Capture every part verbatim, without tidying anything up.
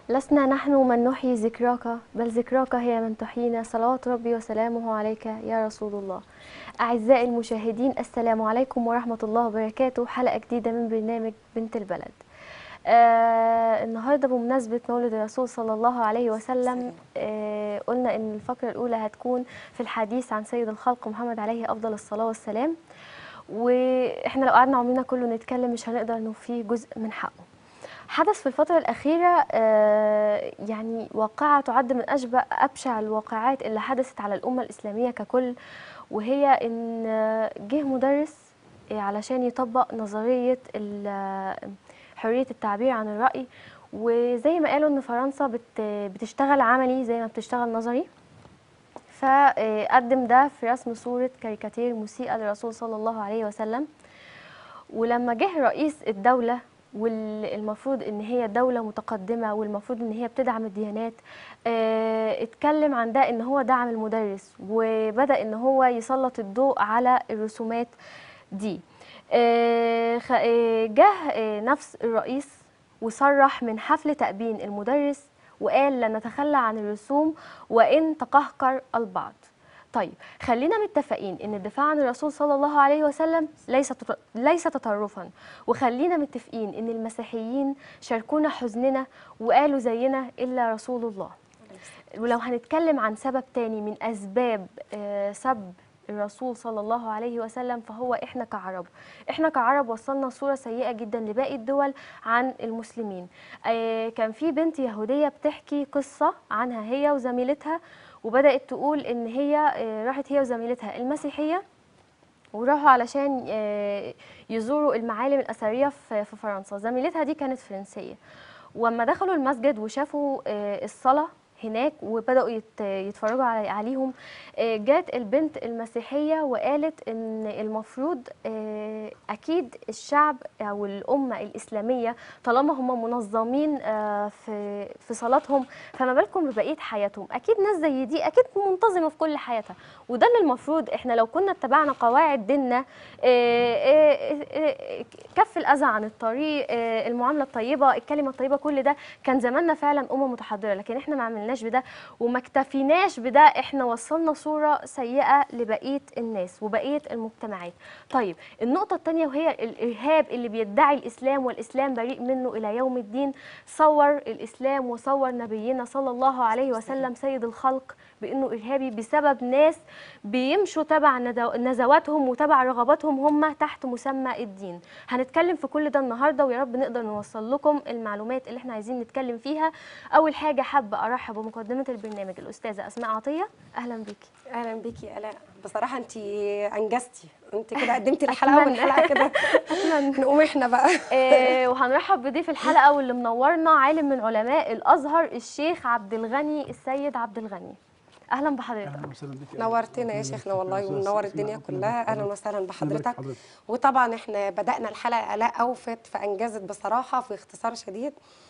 لسنا نحن من نحيي ذكراك، بل ذكراك هي من تحيينا. صلوات ربي وسلامه عليك يا رسول الله. أعزائي المشاهدين، السلام عليكم ورحمة الله وبركاته. حلقة جديدة من برنامج بنت البلد. آه النهاردة بمناسبة مولد الرسول صلى الله عليه وسلم، آه قلنا إن الفقرة الأولى هتكون في الحديث عن سيد الخلق محمد عليه أفضل الصلاة والسلام. وإحنا لو قعدنا عمرنا كله نتكلم مش هنقدر نوفيه جزء من حقه. حدث في الفترة الأخيرة آه يعني واقعة تعد من أشبه أبشع الواقعات اللي حدثت على الأمة الإسلامية ككل، وهي إن جه مدرس علشان يطبق نظرية حرية التعبير عن الرأي. وزي ما قالوا إن فرنسا بت بتشتغل عملي زي ما بتشتغل نظري، فقدم ده في رسم صورة كاريكاتير مسيئة للرسول صلى الله عليه وسلم. ولما جه رئيس الدولة والمفروض ان هي دولة متقدمة والمفروض ان هي بتدعم الديانات، اه اتكلم عن ده ان هو دعم المدرس، وبدأ ان هو يسلط الضوء على الرسومات دي. اه جه اه نفس الرئيس وصرح من حفل تأبين المدرس وقال لن نتخلى عن الرسوم وإن تقهقر البعض. طيب خلينا متفقين ان الدفاع عن الرسول صلى الله عليه وسلم ليس ليس تطرفا، وخلينا متفقين ان المسيحيين شاركونا حزننا وقالوا زينا الا رسول الله. ولو هنتكلم عن سبب تاني من اسباب سب الرسول صلى الله عليه وسلم فهو احنا كعرب. احنا كعرب وصلنا صورة سيئة جدا لباقي الدول عن المسلمين. كان في بنت يهودية بتحكي قصة عنها هي وزميلتها، وبدأت تقول إن هي راحت هي وزميلتها المسيحية وراحوا علشان يزوروا المعالم الأثرية في فرنسا. زميلتها دي كانت فرنسية، وأما دخلوا المسجد وشافوا الصلاة هناك وبدأوا يتفرجوا عليهم، جات البنت المسيحية وقالت إن المفروض أكيد الشعب أو الأمة الإسلامية طالما هم منظمين في في صلاتهم، فما بالكم ببقية حياتهم؟ أكيد ناس زي دي أكيد منتظمة في كل حياتها، وده اللي المفروض إحنا لو كنا اتبعنا قواعد ديننا، كف الأذى عن الطريق، المعاملة الطيبة، الكلمة الطيبة، كل ده كان زماننا فعلا أمة متحضرة. لكن إحنا ما عملناش بده وما اكتفيناش بده، إحنا وصلنا صورة سيئة لبقية الناس وبقية المجتمعات. طيب النقطة الثانية وهي الإرهاب اللي بيدعي الإسلام والإسلام بريء منه إلى يوم الدين. صور الإسلام وصور نبينا صلى الله عليه وسلم سيد الخلق بأنه إرهابي بسبب ناس بيمشوا تبع نزواتهم وتبع رغباتهم هم تحت مسمى الدين. هنتكلم في كل ده النهارده، ويا رب نقدر نوصل لكم المعلومات اللي احنا عايزين نتكلم فيها. أول حاجة حابة أرحب بمقدمة البرنامج الأستاذة أسماء عطية. أهلا بيكي. أهلا بيكي آلاء. بصراحة أنت أنجزتي، أنت كده قدمتي الحلقة والحلقة كده نقوم احنا بقى. إيه وهنرحب بضيف الحلقة واللي منورنا عالم من علماء الأزهر الشيخ عبد الغني السيد عبد الغني. اهلا بحضرتك. اهلا وسهلا بك. نورتنا يا شيخنا والله ومنور الدنيا كلها. اهلا وسهلا بحضرتك. وطبعا احنا بدانا الحلقه آلاء اوفت فانجزت بصراحه في اختصار شديد،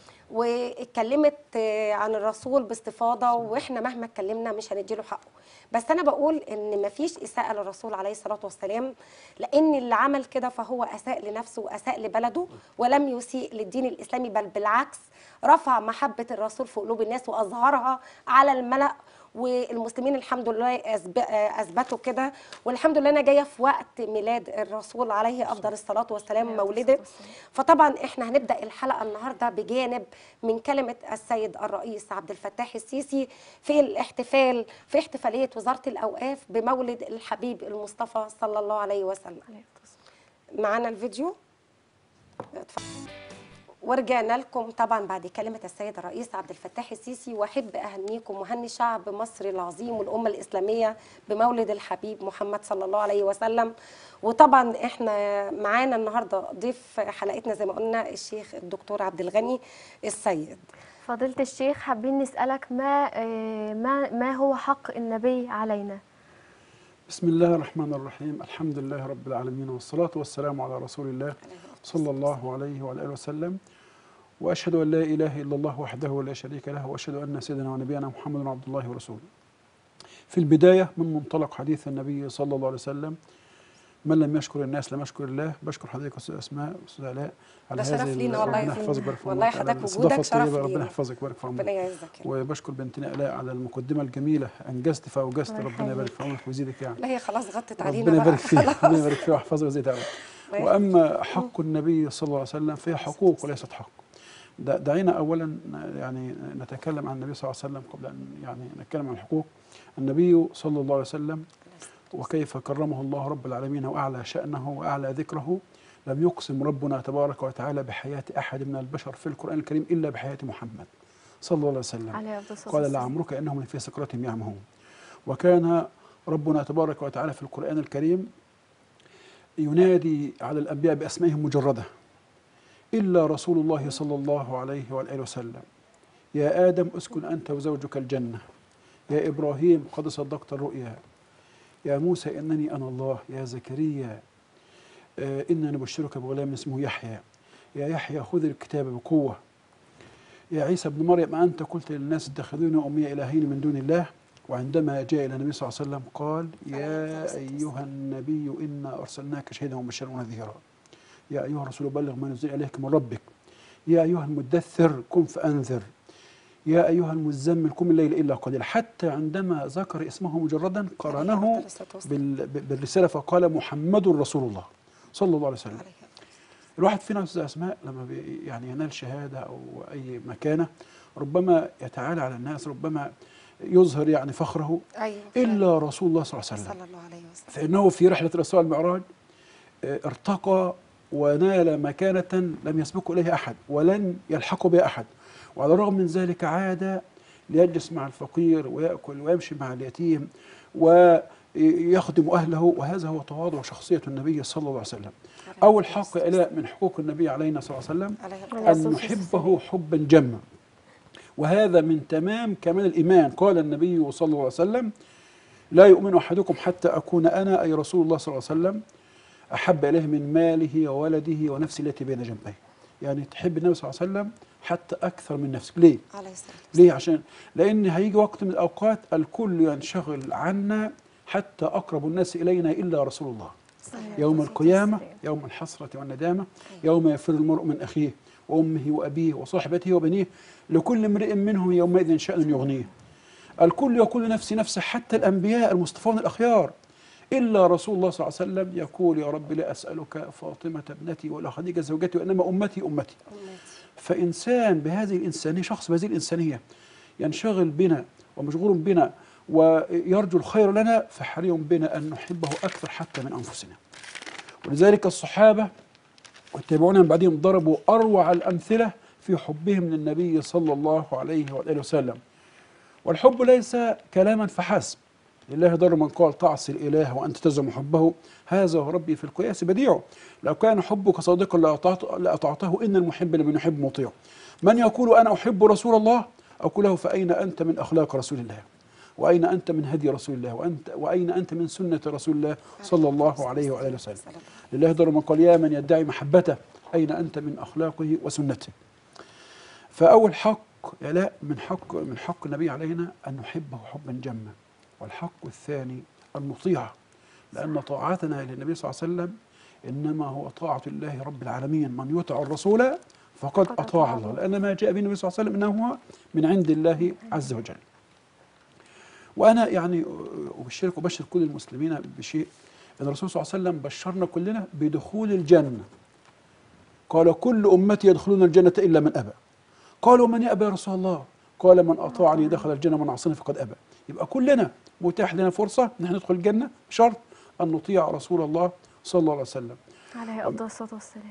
واتكلمت عن الرسول باستفاضه، واحنا مهما اتكلمنا مش هنديله حقه. بس انا بقول ان مفيش اساءه للرسول عليه الصلاه والسلام، لان اللي عمل كده فهو اساء لنفسه واساء لبلده ولم يسيء للدين الاسلامي، بل بالعكس رفع محبه الرسول في قلوب الناس واظهرها على الملأ. والمسلمين الحمد لله اثبتوا كده، والحمد لله انا جايه في وقت ميلاد الرسول عليه افضل الصلاه والسلام، مولده. فطبعا احنا هنبدا الحلقه النهارده بجانب من كلمه السيد الرئيس عبد الفتاح السيسي في الاحتفال في احتفاليه وزاره الاوقاف بمولد الحبيب المصطفى صلى الله عليه وسلم. معانا الفيديو، اتفضل. ورجعنا لكم طبعا بعد كلمه السيد الرئيس عبد الفتاح السيسي، واحب اهنيكم وهني شعب مصر العظيم والامه الاسلاميه بمولد الحبيب محمد صلى الله عليه وسلم. وطبعا احنا معانا النهارده ضيف حلقتنا زي ما قلنا الشيخ الدكتور عبد الغني السيد. فضيلة الشيخ، حابين نسألك ما ما ما هو حق النبي علينا؟ بسم الله الرحمن الرحيم، الحمد لله رب العالمين، والصلاة والسلام على رسول الله صلى الله عليه وعلى آله وسلم. وأشهد أن لا إله إلا الله وحده لا شريك له، وأشهد أن سيدنا ونبينا محمد عبد الله ورسوله. في البداية من منطلق حديث النبي صلى الله عليه وسلم من لم يشكر الناس لم يشكر الله. بشكر حضرتك يا استاذ اسماء واستاذ علاء على ده شرف هذه لينا والله ربنا يا يحفظك فندم. ويبارك في والله عمرك، على حضرتك الاستضافه وجودك شرف الطيبه، ربنا لينا. يحفظك ويبارك في ربنا عمرك. يعزك يا رب. وبشكر بنتنا الاء على المقدمه الجميله، انجزت فاوجزت، الله ربنا يبارك يخليك. في عمرك ويزيدك يعني. لا هي خلاص غطت علينا ربنا بقى يبارك فيها، خلاص. ربنا يبارك فيها ويحفظها ويزيدها يا رب. الله يخليك. واما حق النبي صلى الله عليه وسلم فهي حقوق وليست حق. د- دعينا اولا يعني نتكلم عن النبي صلى الله عليه وسلم قبل ان يعني نتكلم عن الحقوق. النبي صلى الله عليه وسلم وكيف كرمه الله رب العالمين واعلى شانه واعلى ذكره. لم يقسم ربنا تبارك وتعالى بحياه احد من البشر في القران الكريم الا بحياه محمد صلى الله عليه وسلم. عليه أفضل الصلاة قال والسلام. لعمرك انهم لفي سكرتهم يعمهون. وكان ربنا تبارك وتعالى في القران الكريم ينادي على الانبياء باسمائهم مجرده الا رسول الله صلى الله عليه واله وسلم. يا ادم اسكن انت وزوجك الجنه. يا ابراهيم قد صدقت الرؤيا. يا موسى انني انا الله. يا زكريا آه إنا نبشرك بغلام اسمه يحيى. يا يحيى خذ الكتاب بقوة. يا عيسى ابن مريم أنت قلت للناس اتخذوني وأمي إلهين من دون الله. وعندما جاء إلى النبي صلى الله عليه وسلم قال يا أيها النبي إنا أرسلناك شهيدا ومبشرا ونذيرا. يا أيها الرسول بلغ ما نزل إليك من ربك. يا أيها المدثر قم فأنذر. يا أيها المزمل قم الليل إلا قليلا. حتى عندما ذكر اسمه مجردا قرنه بال- بالرسالة فقال محمد رسول الله صلى الله عليه وسلم. الواحد فينا استاذ اسماء لما بي يعني ينال شهاده او اي مكانه ربما يتعالى على الناس، ربما يظهر يعني فخره. ايوه الا رسول الله صلى الله عليه وسلم صلى الله عليه وسلم فانه في رحله الاسراء والمعراج آه، ارتقى ونال مكانه لم يسبقه اليها احد ولن يلحق بها احد. وعلى الرغم من ذلك عاد ليجلس مع الفقير ويأكل ويمشي مع اليتيم ويخدم أهله، وهذا هو تواضع شخصية النبي صلى الله عليه وسلم. أول حق إله من حقوق النبي علينا صلى الله عليه وسلم عليه أن نحبه حبا جما، وهذا من تمام كمال الإيمان. قال النبي صلى الله عليه وسلم لا يؤمن أحدكم حتى أكون أنا أي رسول الله صلى الله عليه وسلم أحب إليه من ماله وولده ونفسه التي بين جنبيه. يعني تحب النبي صلى الله عليه وسلم حتى أكثر من نفسك. ليه؟ عليه الصلاة ليه؟ عشان لأن هيجي وقت من الأوقات الكل ينشغل عنا حتى أقرب الناس إلينا إلا رسول الله. يوم القيامة يوم الحسرة والندامة يوم يفر المرء من أخيه وأمه وأبيه وصاحبته وبنيه لكل امرئ منهم يومئذ شأن يغنيه. الكل يقول نفسي نفسي حتى الأنبياء المصطفون الأخيار إلا رسول الله صلى الله عليه وسلم يقول يا رب لا أسألك فاطمة ابنتي ولا خديجة زوجتي وإنما أمتي أمتي. فإنسان بهذه الإنسانية، شخص بهذه الإنسانية ينشغل بنا ومشغول بنا ويرجو الخير لنا، فحري بنا أن نحبه أكثر حتى من أنفسنا. ولذلك الصحابة والتابعون من بعدهم ضربوا أروع الأمثلة في حبهم للنبي صلى الله عليه وآله وسلم. والحب ليس كلاما فحسب. لله ضر من قال تعصي الإله وأنت تزعم حبه هذا هو ربي في القياس بديعه. لو كان حبك صادقا لأطعته إن المحب لمن يحب مطيع. من يقول أنا أحب رسول الله أقول له فأين أنت من أخلاق رسول الله؟ وأين أنت من هدي رسول الله؟ وأنت وأين أنت من سنة رسول الله صلى الله عليه وآله وسلم؟ لله ضر من قال يا من يدعي محبته أين أنت من أخلاقه وسنته؟ فأول حق يا لا من حق من حق النبي علينا أن نحبه حبا جما. والحق الثاني المطيع، لأن طاعتنا للنبي صلى الله عليه وسلم إنما هو طاعة الله رب العالمين. من يطع الرسول فقد أطاع الله، لأن ما جاء به النبي صلى الله عليه وسلم إنه هو من عند الله عز وجل. وأنا يعني أبشرك وبشر كل المسلمين بشيء، أن الرسول صلى الله عليه وسلم بشرنا كلنا بدخول الجنة. قال كل أمتي يدخلون الجنة إلا من أبى. قالوا من يأبى يا رسول الله؟ قال من أطاعني دخل الجنة ومن عصاني فقد أبى. يبقى كلنا متاح لنا فرصة نحن ندخل الجنة بشرط أن نطيع رسول الله صلى الله عليه وسلم عليه أفضل الصلاة والسلام.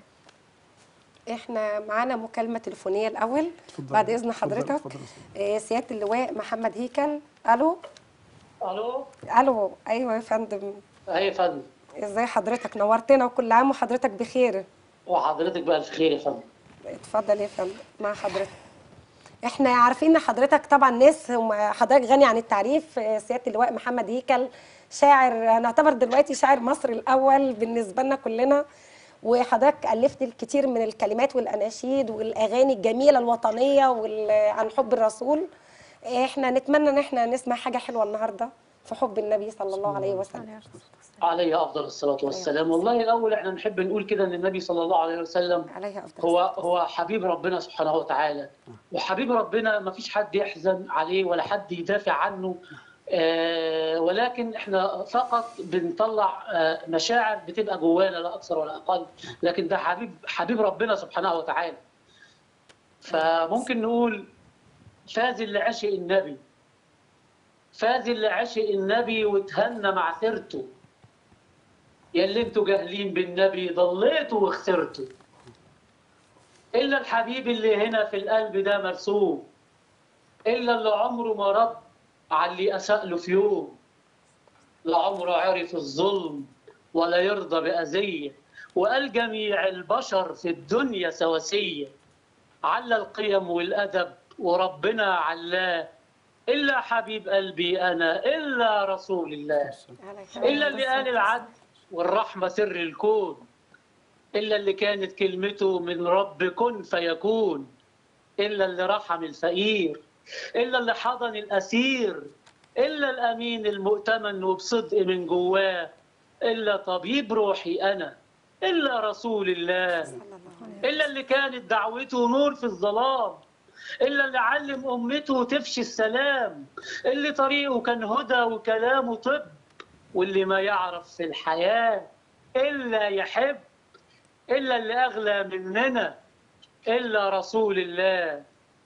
احنا معانا مكالمة تليفونية الأول بعد إذن حضرتك. فضل فضل آه سيادة اللواء محمد هيكل. ألو الو ألو أيوة يا فندم. ايوه يا فندم. ازاي حضرتك؟ نورتنا وكل عام وحضرتك بخير. وحضرتك بألف خير يا فندم. اتفضل يا فندم مع حضرتك. احنا عارفين ان حضرتك طبعا ناس حضرتك غني عن التعريف. سياده اللواء محمد هيكل شاعر، نعتبر دلوقتي شاعر مصر الاول بالنسبه لنا كلنا، وحضرتك الفت الكثير من الكلمات والاناشيد والاغاني الجميله الوطنيه عن حب الرسول. احنا نتمنى ان احنا نسمع حاجه حلوه النهارده في حب النبي صلى الله عليه وسلم. عليه افضل الصلاه والسلام. والله الاول احنا نحب نقول كده ان النبي صلى الله عليه وسلم عليه أفضل هو هو حبيب ربنا سبحانه وتعالى، وحبيب ربنا ما فيش حد يحزن عليه ولا حد يدافع عنه. آه ولكن احنا فقط بنطلع آه مشاعر بتبقى جوانا لا اكثر ولا اقل، لكن ده حبيب حبيب ربنا سبحانه وتعالى. فممكن نقول فاز اللي عشق النبي، فاز اللي عشق النبي وتهنى مع سيرته. يا اللي انتوا جاهلين بالنبي ضليتوا وخسرتوا، الا الحبيب اللي هنا في القلب ده مرسوم، الا اللي عمره ما رد على اللي اساء له في يوم، لا عمره عرف الظلم ولا يرضى باذيه، وقال جميع البشر في الدنيا سواسيه، على القيم والادب وربنا علاه، الا حبيب قلبي انا الا رسول الله، الا اللي قال العدل والرحمه سر الكون، إلا اللي كانت كلمته من رب كن فيكون، إلا اللي رحم الفقير، إلا اللي حضن الأسير، إلا الأمين المؤتمن وبصدق من جواه، إلا طبيب روحي أنا، إلا رسول الله، إلا اللي كانت دعوته نور في الظلام، إلا اللي علم أمته تفشي السلام، اللي طريقه كان هدى وكلامه طب، واللي ما يعرف في الحياة إلا يحب، إلا اللي أغلى مننا إلا رسول الله،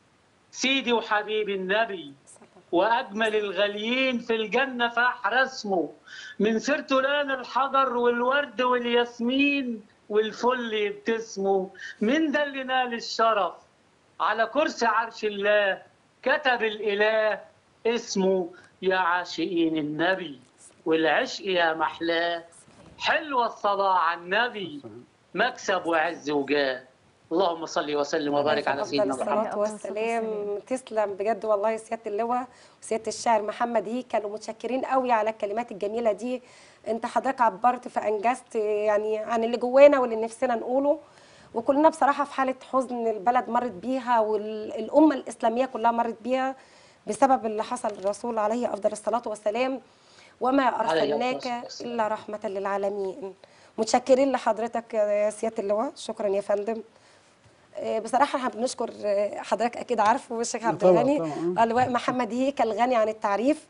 سيدي وحبيبي النبي وأجمل الغاليين في الجنة فأحرى اسمه، من سيرته لان الحجر والورد والياسمين والفل يبتسموا، من ده اللي نال الشرف على كرسي عرش الله، كتب الإله اسمه يا عاشقين النبي، والعشق يا محلاه، حلوة الصلاة على النبي مكسب وعز وجاه. اللهم صل وسلم وبارك على سيدنا محمد. الصلاة والسلام. تسلم بجد والله سيادة اللواء وسيادة الشاعر محمد هيكل، ومتشكرين قوي على الكلمات الجميلة دي. انت حضرتك عبرت فانجزت يعني عن اللي جوانا واللي نفسنا نقوله، وكلنا بصراحة في حالة حزن البلد مرت بيها والأمة الإسلامية كلها مرت بيها بسبب اللي حصل للرسول عليه أفضل الصلاة والسلام، وما أرسلناك إلا رحمة للعالمين. متشكرين لحضرتك يا سيادة اللواء، شكرا يا فندم. بصراحه احنا بنشكر حضرتك، اكيد عارفه الشيخ عبد الغني اللواء محمد هيكل غني عن التعريف.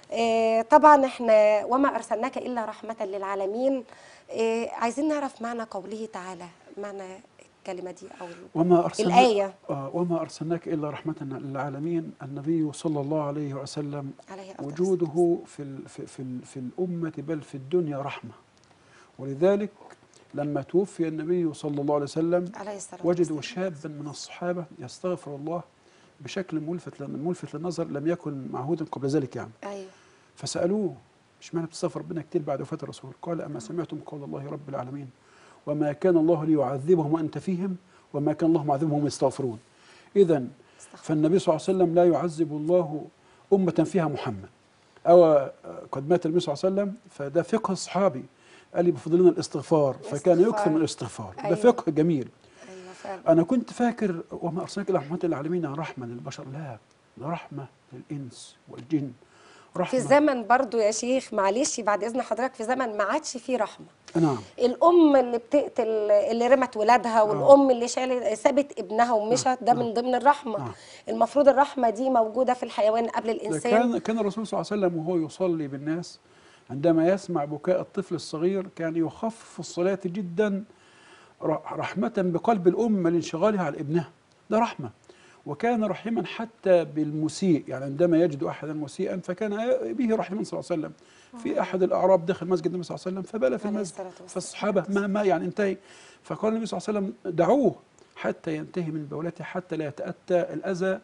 طبعا احنا وما ارسلناك الا رحمه للعالمين. عايزين نعرف معنى قوله تعالى، معنى الكلمه دي او وما أرسلنا الايه. آه وما ارسلناك الا رحمه للعالمين. النبي صلى الله عليه وسلم عليه وجوده في ال في في, في الامه بل في الدنيا رحمه، ولذلك لما توفي النبي صلى الله عليه وسلم وجدوا شابا من الصحابة يستغفر الله بشكل ملفت ملفت للنظر لم يكن معهودا قبل ذلك يعني. أيوه. فسألوه مش معنى بتستغفر ربنا كتير بعد وفاة الرسول؟ قال أما سمعتم قول الله رب العالمين وما كان الله ليعذبهم وأنت فيهم وما كان الله معذبهم وهم يستغفرون. إذن فالنبي صلى الله عليه وسلم لا يعذب الله أمة فيها محمد أو قد مات النبي صلى الله عليه وسلم، فده فقه الصحابي قال لي بفضل لنا الاستغفار فكان يكثر من الاستغفار. أيوة. ده فقه جميل. أيوة فعلا. أنا كنت فاكر وما أرسلناك إلا رحمة للعالمين رحمة للبشر، لا ده رحمة للإنس والجن. رحمة في زمن برضو يا شيخ معلش بعد إذن حضرتك، في زمن ما عادش فيه رحمة. نعم. الأم اللي بتقتل اللي رمت ولادها والأم اللي شالت سابت ابنها ومشت، ده نعم. من ضمن الرحمة. نعم. المفروض الرحمة دي موجودة في الحيوان قبل الإنسان. كان كان الرسول صلى الله عليه وسلم وهو يصلي بالناس عندما يسمع بكاء الطفل الصغير كان يخفف الصلاة جدا رحمة بقلب الأم لانشغالها على ابنها، ده رحمة. وكان رحيما حتى بالمسيء، يعني عندما يجد أحدا مسيئا فكان به رحيما صلى الله عليه وسلم. في أحد الأعراب دخل مسجد النبي صلى الله عليه وسلم فبال في المسجد، فالصحابة ما ما يعني انتهي، فقال النبي صلى الله عليه وسلم دعوه حتى ينتهي من بولته حتى لا يتأتى الأذى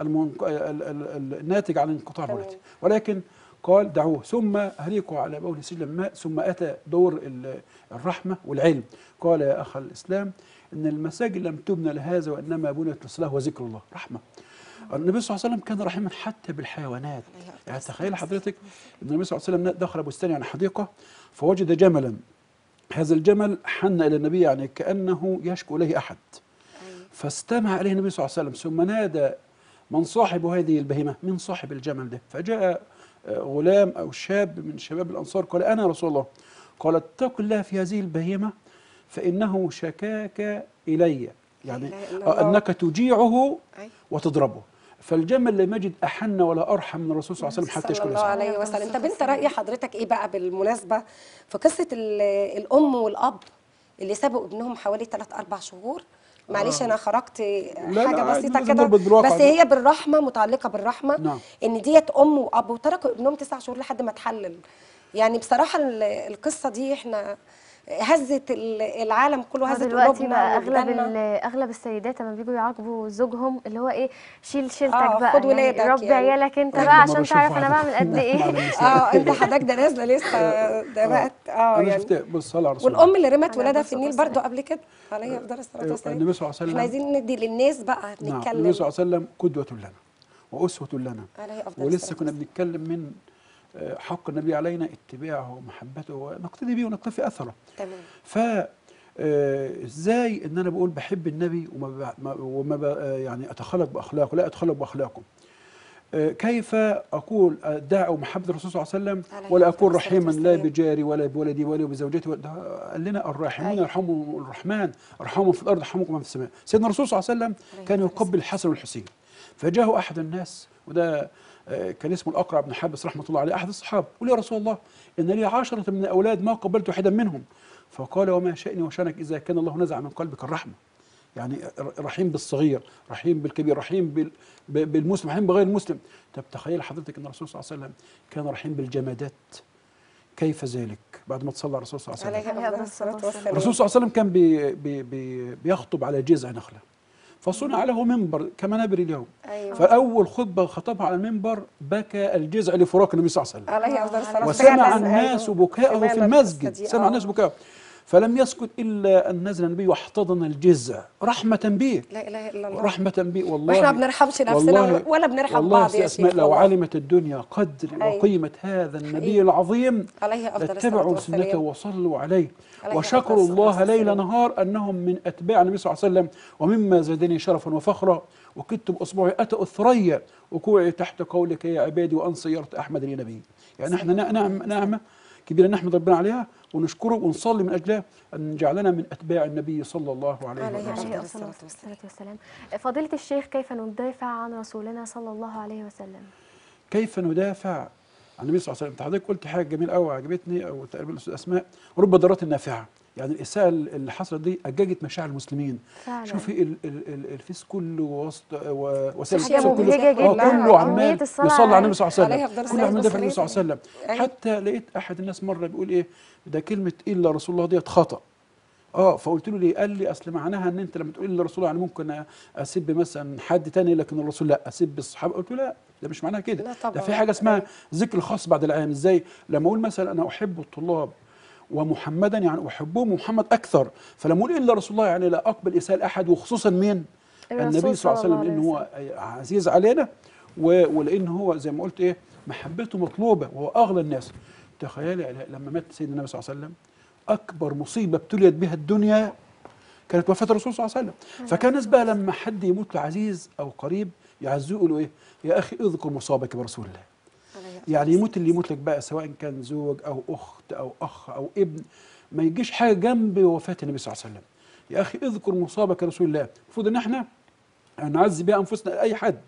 الناتج عن انقطاع بولته، ولكن قال دعوه ثم هريقوا على بول سجل الماء، ثم أتى دور الرحمة والعلم. قال يا أخ الإسلام إن المساجد لم تبنى لهذا وإنما بنيت للصلاة وذكر الله. رحمة. النبي صلى الله عليه وسلم كان رحيما حتى بالحيوانات. يعني تخيل حضرتك إن النبي صلى الله عليه وسلم دخل بستان يعني حديقة فوجد جملا، هذا الجمل حن إلى النبي يعني كأنه يشكو إليه أحد، فاستمع إليه النبي صلى الله عليه وسلم ثم نادى من صاحب هذه البهيمة، من صاحب الجمل ده، فجاء غلام أو شاب من شباب الأنصار قال أنا رسول الله. قال اتق الله في هذه البهيمة فإنه شكاك إلي، يعني أنك تجيعه وتضربه. فالجمل لم يجد أحن ولا أرحم من الرسول صلى الله عليه وسلم حتى يشكر صلى الله عليه وسلم. طب أنت رأي حضرتك إيه بقى بالمناسبة في قصة الأم والأب اللي سابوا ابنهم حوالي ثلاث أربع شهور؟ معلش انا خرجت حاجه بسيطه كده، بس هي بالرحمه، متعلقه بالرحمه. نعم. ان ديت ام واب وتركوا ابنهم تسع شهور لحد ما اتحلل. يعني بصراحه القصه دي احنا هزت العالم كله، هزت قلوبنا. دلوقتي بقى اغلب اغلب السيدات لما بيجوا يعاقبوا زوجهم اللي هو ايه، شيل شيلتك آه بقى، خد ولادك يعني ربي يعني. عيالك انت بقى عشان تعرف انا بعمل قد ايه. اه انت حضرتك ده نازله لسه ده بقت اه انا يعني شفت بص صلى على رسول والام اللي رمت ولادها في النيل برضو قبل كده عليه افضل الصلاه والسلام. النبي صلى الله عليه وسلم احنا عايزين ندي للناس بقى نتكلم. نعم. النبي صلى الله عليه وسلم قدوه لنا واسوه لنا، عليه افضل ولسه كنا بنتكلم من حق النبي علينا اتباعه ومحبته ونقتدي به ونقتفي اثره. تمام. ف ازاي ان انا بقول بحب النبي وما وما يعني اتخلق باخلاقه، لا اتخلق باخلاقه. كيف اقول ادعي محبه الرسول صلى الله عليه وسلم ولا اكون رحيما لا بجاري ولا بولدي ولا بزوجتي؟ قال لنا الراحمون يرحمهم الرحمن، ارحمهم في الارض يرحمكم من في السماء. سيدنا الرسول صلى الله عليه وسلم كان يقبل الحسن والحسين، فجاءه احد الناس وده كان اسمه الأقرع بن حابس رحمة الله عليه، أحد الصحابة، قال يا رسول الله إن لي عشرة من الأولاد ما قبلت واحدا منهم. فقال وما شأني وشأنك إذا كان الله نزع من قلبك الرحمة. يعني رحيم بالصغير، رحيم بالكبير، رحيم بالمسلم، رحيم بغير المسلم. طب تخيل حضرتك إن الرسول صلى الله عليه وسلم كان رحيم بالجمادات، كيف ذلك بعد ما تصلى الرسول صلى الله عليه وسلم؟ عليه الصلاة والسلام. الرسول صلى الله عليه وسلم كان بي بي بي بيخطب على جذع نخلة، فصنع له منبر كمنابر اليوم. أيوة. فأول خطبة خطبها على المنبر بكى الجذع لفراق النبي صلى الله عليه وسلم. عليه أفضل الصلاة والسلام. وسمع الناس بكاءه في المسجد، سمع الناس بكاءه، فلم يسكت إلا أن نزل النبي واحتضن الجذع رحمة به. لا إله إلا الله. رحمة به والله. وإحنا ما بنرحمش نفسنا ولا بنرحم بعض يا شيخ. لو علمت الدنيا قدر أيوة. وقيمة هذا النبي أيوة. العظيم لاتبعوا سنته وصلوا عليه وشكروا الله ليل نهار أنهم من أتباع النبي صلى الله عليه وسلم. ومما زادني شرفا وفخرا وكدت بأصبعي أتى الثريا وكوعي تحت قولك يا عبادي وأن صيرت أحمد لي نبي. يعني احنا نعم نعمة كبيرة نحمد ربنا عليها ونشكره ونصلي من أجلها أن جعلنا من أتباع النبي صلى الله عليه وسلم. عليه الصلاة والسلام. فضيلة الشيخ، كيف ندافع عن رسولنا صلى الله عليه وسلم؟ كيف ندافع عن النبي صلى الله عليه وسلم؟ حضرتك قلت حاجة جميلة قوي عجبتني، أو تقريبا الأستاذ أسماء، رب ضارات نافعة. يعني الإساءة اللي حصلت دي أججت مشاعر المسلمين. فعلا. شوفي ال ال ال الفيس كله وسط وسائل التواصل كله كله عمال يصلي على النبي صلى الله عليه وسلم، كله عمال يدافع عن النبي صلى الله عليه وسلم. حتى لقيت أحد الناس مرة بيقول إيه ده كلمة إلا رسول الله ديت خطأ. اه فقلت له ليه؟ قال لي اصل معناها ان انت لما تقول الا رسول الله يعني ممكن اسب مثلا حد تاني لكن الرسول لا، اسب الصحابه. قلت له لا، ده مش معناها كده، ده في حاجه اسمها ذكر خاص بعد العام. ازاي؟ لما اقول مثلا انا احب الطلاب ومحمدا يعني احبهم ومحمد اكثر، فلما اقول الا رسول الله يعني لا اقبل اساءه احد، وخصوصا مين؟ النبي صلى الله عليه وسلم، لان هو عزيز علينا ولان هو زي ما قلت ايه محبته مطلوبه وهو اغلى الناس. تخيلي لما مات سيدنا النبي صلى الله عليه وسلم أكبر مصيبة ابتليت بها الدنيا كانت وفاة الرسول صلى الله عليه وسلم. فكان الناس بقى لما حد يموت له عزيز أو قريب يعزوه يقولوا إيه؟ يا أخي اذكر مصابك برسول الله. يعني يموت اللي يموت لك بقى سواء كان زوج أو أخت أو أخ أو ابن، ما يجيش حاجة جنب وفاة النبي صلى الله عليه وسلم. يا أخي اذكر مصابك رسول الله. المفروض إن إحنا نعزي بها أنفسنا أي حد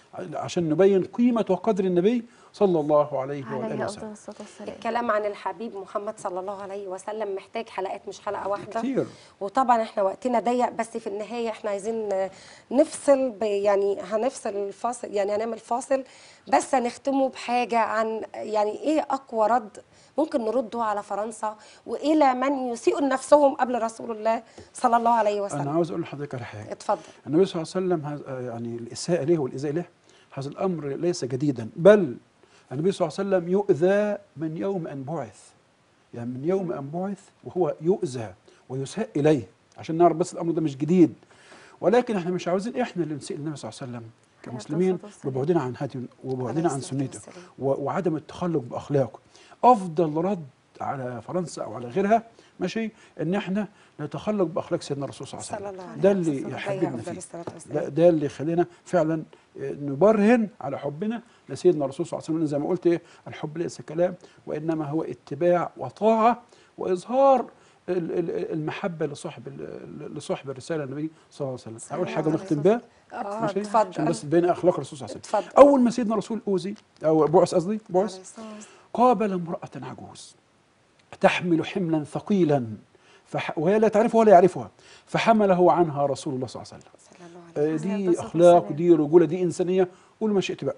عشان نبين قيمة وقدر النبي صلى الله عليه وآله وسلم. الكلام عن الحبيب محمد صلى الله عليه وسلم محتاج حلقات مش حلقة واحدة كتير. وطبعا احنا وقتنا ضيق، بس في النهاية احنا عايزين نفصل يعني هنفصل الفاصل، يعني هنعمل فاصل بس هنختمه بحاجة عن يعني ايه أقوى رد ممكن نرده على فرنسا وإلى من يسيئوا نفسهم قبل رسول الله صلى الله عليه وسلم. أنا عاوز أقول لحضرتك على حاجة. اتفضل. النبي صلى الله عليه وسلم يعني الإساءة له والإيذاء له هذا الأمر ليس جديدا، بل النبي صلى الله عليه وسلم يؤذى من يوم أن بعث، يعني من يوم أن بعث وهو يؤذى ويساء إليه، عشان نعرف بس الأمر ده مش جديد. ولكن احنا مش عاوزين احنا اللي نسيء النبي صلى الله عليه وسلم كمسلمين ببعدنا عن هديه وبعدنا عن سنته وعدم التخلق بأخلاقه. أفضل رد على فرنسا أو على غيرها ماشي ان احنا نتخلق باخلاق سيدنا الرسول صلى الله عليه وسلم. ده اللي يحببنا فيه، ده, ده اللي يخلينا فعلا نبرهن على حبنا لسيدنا الرسول صلى الله عليه وسلم. زي ما قلت ايه، الحب ليس كلام وانما هو اتباع وطاعه واظهار المحبه لصاحب لصاحب الرساله النبي صلى الله عليه وسلم. اول حاجه نختم بها اه ماشي اتفضل عشان بس تبين اخلاق الرسول صلى الله عليه وسلم. اتفضل. اول ما سيدنا الرسول اوذي او بعث قصدي بعث قابل امراه عجوز تحمل حملا ثقيلا فح... وهي لا تعرفه ولا يعرفها، فحمله عنها رسول الله صلى الله عليه وسلم. آه دي اخلاق، دي رجوله، دي انسانيه، قول ما شئت بقى.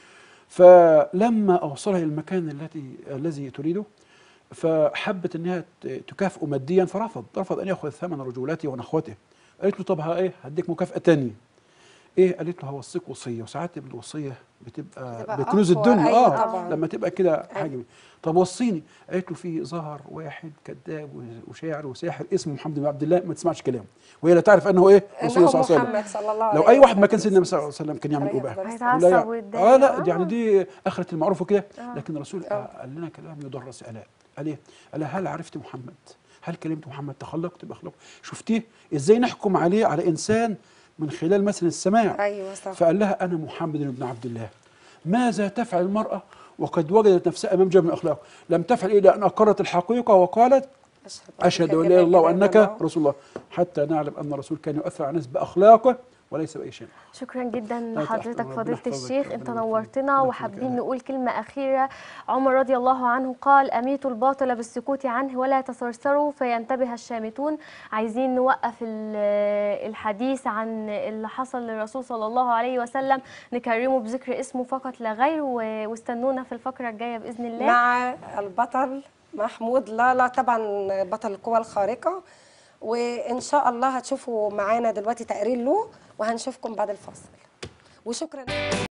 فلما اوصلها الى المكان الذي الذي تريده فحبت انها تكافئه ماديا، فرفض رفض ان ياخذ ثمن رجولته ونخوته. قالت له طب ها ايه هديك مكافاه ثانيه. ايه؟ قالت له هوصيك وصيه، وساعات الوصيه بتبقى بكنوز الدنيا. أيوة اه طبعا. لما تبقى كده حاجه. طب وصيني. قالت له في ظهر واحد كذاب وشاعر وساحر اسمه محمد بن عبد الله، ما تسمعش كلامه، وهي لا تعرف انه ايه رسول الله صلى الله عليه وسلم. محمد صلى الله عليه لو اي واحد ما كان سيدنا النبي صلى الله عليه وسلم كان يعمل ايه بقى؟ هيتعصب ويتضايق. اه لا يعني دي اخره المعروف وكده. لكن الرسول قال لنا كلام يدرس الاء. قال ايه؟ قال هل عرفت محمد؟ هل كلمت محمد؟ تخلقت باخلاقه؟ شفتيه ازاي نحكم عليه على انسان من خلال مثلا السماع؟ ايوه صح. فقال لها انا محمد بن عبد الله. ماذا تفعل المراه وقد وجدت نفسها امام جبل من اخلاق؟ لم تفعل الا ان اقرت الحقيقه وقالت اشهد ان لا اله الا الله وانك رسول الله، حتى نعلم ان الرسول كان يؤثر على الناس باخلاقه وليس باي شيء. شكرا جدا لحضرتك فضيله الشيخ، انت نورتنا. وحابين نقول كلمه اخيره. عمر رضي الله عنه قال اميتوا الباطل بالسكوت عنه ولا تثرثروا فينتبه الشامتون. عايزين نوقف الحديث عن اللي حصل للرسول صلى الله عليه وسلم، نكرمه بذكر اسمه فقط لا غير، واستنونا في الفقره الجايه باذن الله مع البطل محمود لالا، طبعا بطل القوى الخارقه. وان شاء الله هتشوفوا معانا دلوقتي تقرير له، وهنشوفكم بعد الفاصل. وشكرا.